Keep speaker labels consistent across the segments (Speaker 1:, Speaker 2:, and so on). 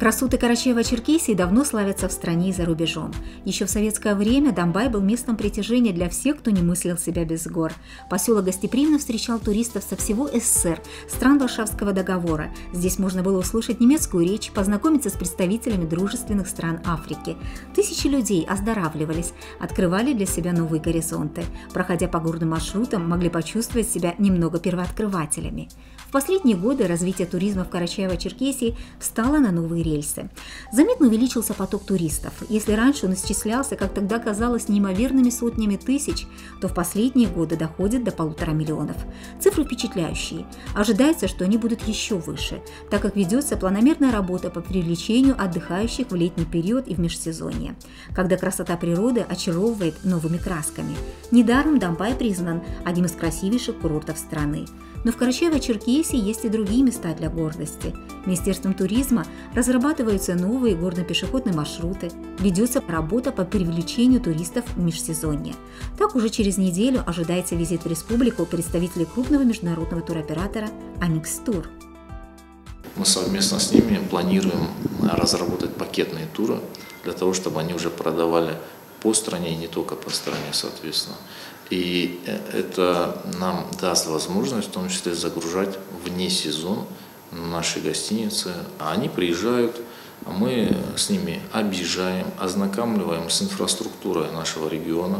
Speaker 1: Красоты Карачаево-Черкесии давно славятся в стране и за рубежом. Еще в советское время Домбай был местом притяжения для всех, кто не мыслил себя без гор. Поселок гостеприимно встречал туристов со всего СССР, стран Варшавского договора. Здесь можно было услышать немецкую речь, познакомиться с представителями дружественных стран Африки. Тысячи людей оздоравливались, открывали для себя новые горизонты. Проходя по горным маршрутам, могли почувствовать себя немного первооткрывателями. В последние годы развитие туризма в Карачаево-Черкесии встало на новые рельсы. Заметно увеличился поток туристов. Если раньше он исчислялся, как тогда казалось, неимоверными сотнями тысяч, то в последние годы доходит до 1,5 миллиона. Цифры впечатляющие. Ожидается, что они будут еще выше, так как ведется планомерная работа по привлечению отдыхающих в летний период и в межсезонье, когда красота природы очаровывает новыми красками. Недаром Домбай признан одним из красивейших курортов страны. Но в Карачаево-Черкесии есть и другие места для гордости. Министерством туризма разрабатываются новые горно-пешеходные маршруты, ведется работа по привлечению туристов в межсезонье. Так уже через неделю ожидается визит в республику представителей крупного международного туроператора «Аникс Тур».
Speaker 2: Мы совместно с ними планируем разработать пакетные туры для того, чтобы они уже продавали по стране и не только по стране, соответственно. И это нам даст возможность, в том числе, загружать вне сезон наши гостиницы. А они приезжают, а мы с ними объезжаем, ознакомливаем с инфраструктурой нашего региона,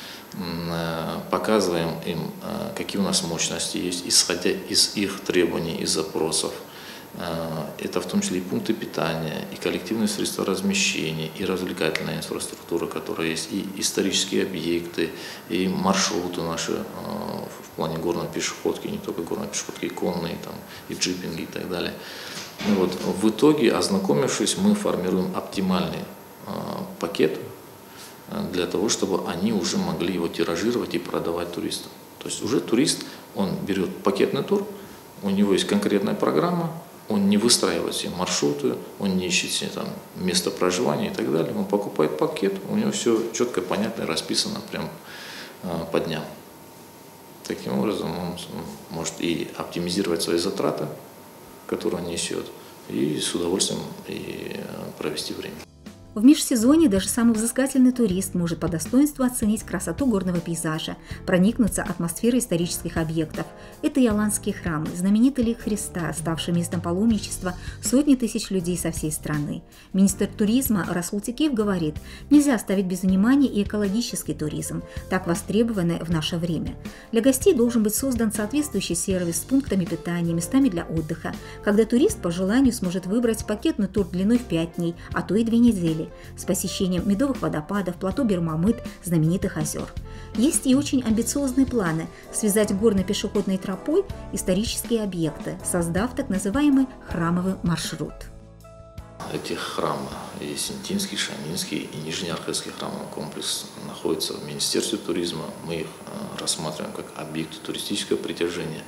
Speaker 2: показываем им, какие у нас мощности есть, исходя из их требований и запросов. Это в том числе и пункты питания, и коллективные средства размещения, и развлекательная инфраструктура, которая есть, и исторические объекты, и маршруты наши в плане горной пешеходки, не только горной пешеходки, и конные, там, и джипинги и так далее. И вот в итоге, ознакомившись, мы формируем оптимальный пакет для того, чтобы они уже могли его тиражировать и продавать туристам. То есть уже турист, он берет пакетный тур, у него есть конкретная программа, он не выстраивает себе маршруты, он не ищет себе там место проживания и так далее. Он покупает пакет, у него все четко, понятно и расписано прям по дням. Таким образом он может и оптимизировать свои затраты, которые он несет, и с удовольствием и провести время.
Speaker 1: В межсезонье даже самый взыскательный турист может по достоинству оценить красоту горного пейзажа, проникнуться атмосферой исторических объектов. Это и аланские храмы, знаменитый лик Христа, ставший местом паломничества сотни тысяч людей со всей страны. Министр туризма Расул Текеев говорит, нельзя оставить без внимания и экологический туризм, так востребованный в наше время. Для гостей должен быть создан соответствующий сервис с пунктами питания, местами для отдыха, когда турист по желанию сможет выбрать пакетный тур длиной в 5 дней, а то и 2 недели, с посещением медовых водопадов, плато Бермамыт, знаменитых озер. Есть и очень амбициозные планы связать горно-пешеходной тропой исторические объекты, создав так называемый храмовый маршрут.
Speaker 2: Эти храмы, и Синтинский, Шанинский и Нижнеархызский храмовый комплекс находятся в Министерстве туризма. Мы их рассматриваем как объекты туристического притяжения.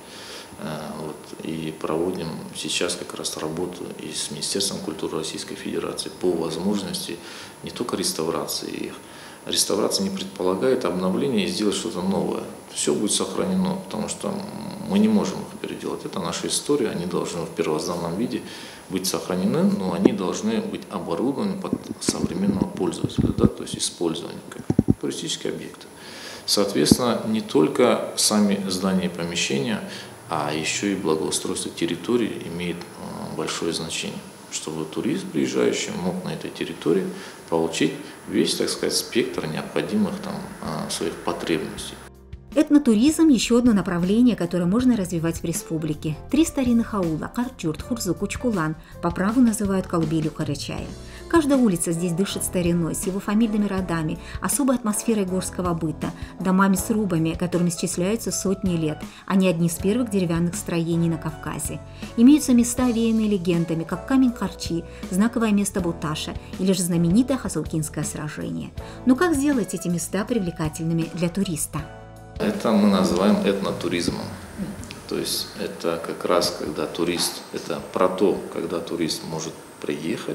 Speaker 2: И проводим сейчас как раз работу и с Министерством культуры Российской Федерации по возможности не только реставрации их. Реставрация не предполагает обновление и сделать что-то новое. Все будет сохранено, потому что мы не можем их переделать. Это наша история, они должны в первозданном виде быть сохранены, но они должны быть оборудованы под современного пользователя, да, то есть использование как туристические объекты. Соответственно, не только сами здания и помещения, а еще и благоустройство территории имеет большое значение, чтобы турист, приезжающий, мог на этой территории получить весь, так сказать, спектр необходимых там своих потребностей.
Speaker 1: Этнотуризм – еще одно направление, которое можно развивать в республике. 3 старинных аула – Карчурт, Хурзук, Учкулан – по праву называют колыбелью Карачая. Каждая улица здесь дышит стариной, с его фамильными родами, особой атмосферой горского быта, домами с рубами, которыми исчисляются сотни лет. Они одни из первых деревянных строений на Кавказе. Имеются места, веянные легендами, как камень Карчи, знаковое место Буташа или же знаменитое Хасулкинское сражение. Но как сделать эти места привлекательными для туриста?
Speaker 2: Это мы называем этнотуризмом. То есть это как раз когда турист, это про то, когда турист может приехать,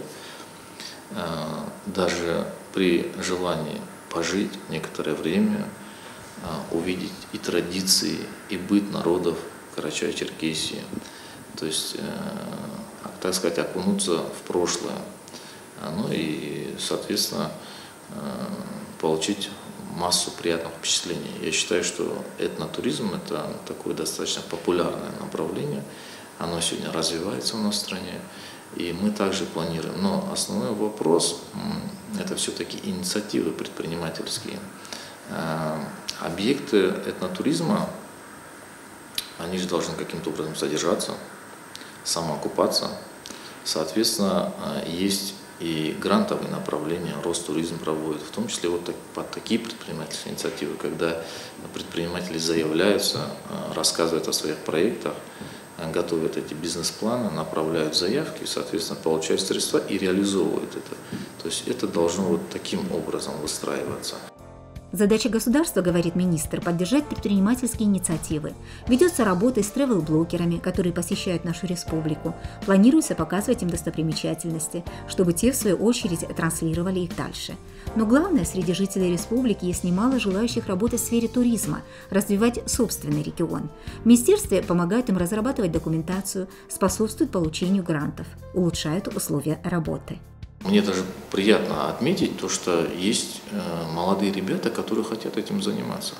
Speaker 2: даже при желании пожить некоторое время, увидеть и традиции, и быт народов Карачаево-Черкесии. То есть так сказать, окунуться в прошлое. Ну и, соответственно, получить массу приятных впечатлений. Я считаю, что этнотуризм – это такое достаточно популярное направление. Оно сегодня развивается у нас в стране, и мы также планируем. Но основной вопрос – это все-таки инициативы предпринимательские. Объекты этнотуризма, они же должны каким-то образом содержаться, самоокупаться. Соответственно, есть и грантовые направления, Ростуризм проводит, в том числе вот под такие предпринимательские инициативы, когда предприниматели заявляются, рассказывают о своих проектах, готовят эти бизнес-планы, направляют заявки, соответственно, получают средства и реализовывают это. То есть это должно вот таким образом выстраиваться.
Speaker 1: Задача государства, говорит министр, поддержать предпринимательские инициативы. Ведется работа с тревел-блогерами, которые посещают нашу республику. Планируется показывать им достопримечательности, чтобы те, в свою очередь, транслировали их дальше. Но главное, среди жителей республики есть немало желающих работать в сфере туризма, развивать собственный регион. В министерстве помогают им разрабатывать документацию, способствуют получению грантов, улучшают условия работы.
Speaker 2: Мне даже приятно отметить то, что есть молодые ребята, которые хотят этим заниматься.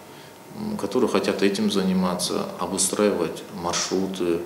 Speaker 2: Обустраивать маршруты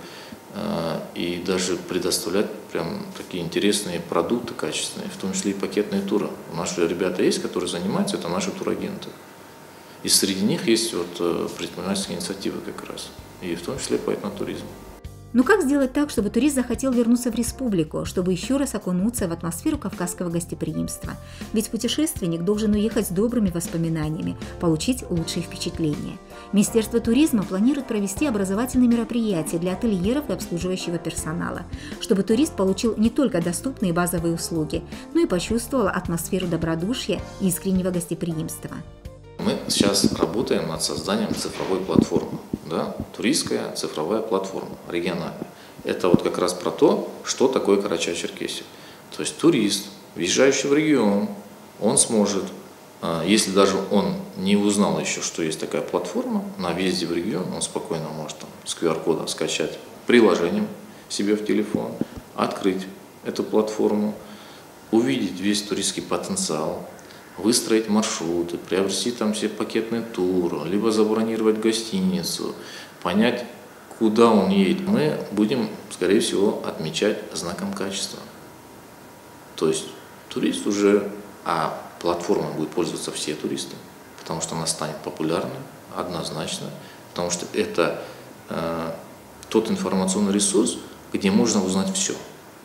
Speaker 2: и даже предоставлять прям такие интересные продукты качественные, в том числе и пакетные туры. У нас же ребята есть, которые занимаются, это наши турагенты. И среди них есть вот предпринимательские инициативы как раз, и в том числе по этнотуризму.
Speaker 1: Но как сделать так, чтобы турист захотел вернуться в республику, чтобы еще раз окунуться в атмосферу кавказского гостеприимства? Ведь путешественник должен уехать с добрыми воспоминаниями, получить лучшие впечатления. Министерство туризма планирует провести образовательные мероприятия для ательеров и обслуживающего персонала, чтобы турист получил не только доступные базовые услуги, но и почувствовал атмосферу добродушия и искреннего гостеприимства.
Speaker 2: Мы сейчас работаем над созданием цифровой платформы, да? Туристская цифровая платформа, региональная. Это вот как раз про то, что такое Карачаево-Черкесия. То есть турист, въезжающий в регион, он сможет, если даже он не узнал еще, что есть такая платформа, на въезде в регион он спокойно может там, с QR-кода скачать приложением себе в телефон, открыть эту платформу, увидеть весь туристский потенциал, выстроить маршруты, приобрести там все пакетные туры, либо забронировать гостиницу, понять, куда он едет. Мы будем, скорее всего, отмечать знаком качества. То есть турист уже, а платформой будут пользоваться все туристы, потому что она станет популярной, однозначно, потому что это тот информационный ресурс, где можно узнать все.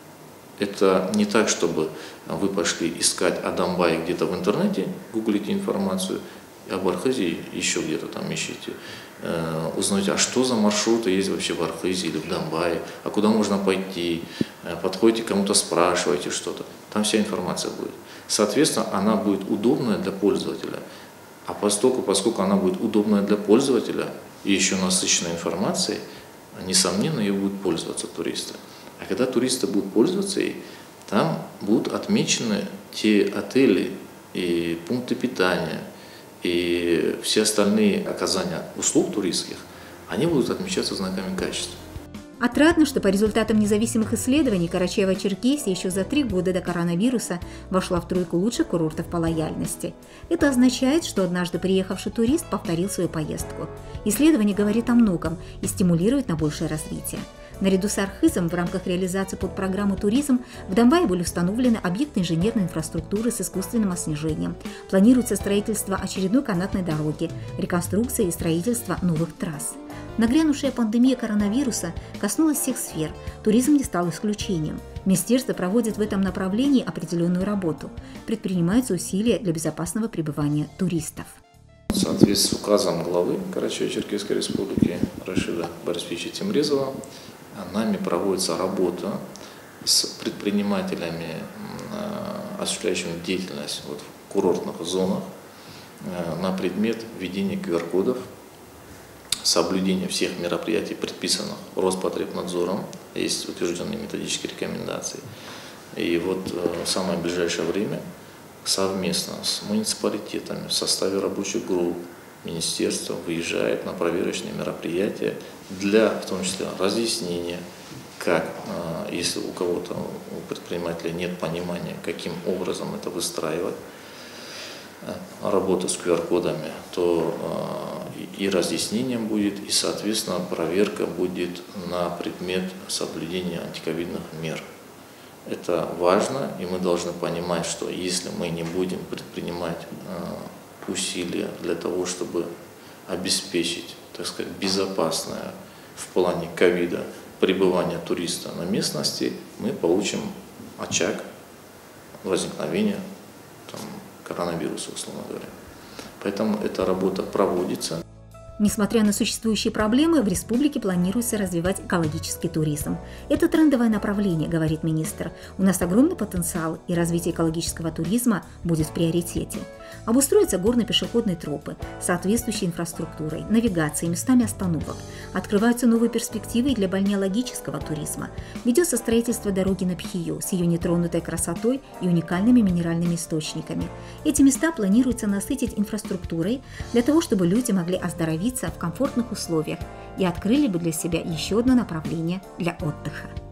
Speaker 2: Это не так, чтобы вы пошли искать о Домбае где-то в интернете, гуглите информацию, об Архизе еще где-то там ищите, узнаете, а что за маршруты есть вообще в Архизе или в Домбае, а куда можно пойти, подходите к кому-то, спрашиваете что-то. Там вся информация будет. Соответственно, она будет удобная для пользователя. А поскольку она будет удобная для пользователя и еще насыщенной информацией, несомненно, ее будут пользоваться туристы. А когда туристы будут пользоваться ей, там будут отмечены те отели и пункты питания, и все остальные оказания услуг туристских, они будут отмечаться знаками качества.
Speaker 1: Отрадно, что по результатам независимых исследований Карачаево-Черкесия еще за 3 года до коронавируса вошла в тройку лучших курортов по лояльности. Это означает, что однажды приехавший турист повторил свою поездку. Исследование говорит о многом и стимулирует на большее развитие. Наряду с Архизом в рамках реализации подпрограммы «Туризм» в Домбае были установлены объекты инженерной инфраструктуры с искусственным оснежением. Планируется строительство очередной канатной дороги, реконструкция и строительство новых трасс. Нагрянувшая пандемия коронавируса коснулась всех сфер, туризм не стал исключением. Министерство проводит в этом направлении определенную работу. Предпринимаются усилия для безопасного пребывания туристов.
Speaker 2: В соответствии с указом главы Карачаево-Черкесской республики Рашида Борисовича Темрезова нами проводится работа с предпринимателями, осуществляющими деятельность в курортных зонах на предмет введения QR-кодов, соблюдения всех мероприятий, предписанных Роспотребнадзором, есть утвержденные методические рекомендации. И вот в самое ближайшее время совместно с муниципалитетами в составе рабочих групп министерство выезжает на проверочные мероприятия для, в том числе, разъяснения, как, если у кого-то, у предпринимателя нет понимания, каким образом это выстраивать, работа с QR-кодами, то и разъяснение будет, и, соответственно, проверка будет на предмет соблюдения антиковидных мер. Это важно, и мы должны понимать, что если мы не будем предпринимать усилия для того, чтобы обеспечить, так сказать, безопасное в плане ковида пребывание туриста на местности, мы получим очаг возникновения коронавируса, условно говоря. Поэтому эта работа проводится.
Speaker 1: Несмотря на существующие проблемы, в республике планируется развивать экологический туризм. Это трендовое направление, говорит министр. У нас огромный потенциал, и развитие экологического туризма будет в приоритете. Обустроятся горно-пешеходные тропы, соответствующей инфраструктурой, навигацией, местами остановок. Открываются новые перспективы и для бальнеологического туризма. Ведется строительство дороги на Пхию с ее нетронутой красотой и уникальными минеральными источниками. Эти места планируется насытить инфраструктурой для того, чтобы люди могли оздоровиться в комфортных условиях и открыли бы для себя еще одно направление для отдыха.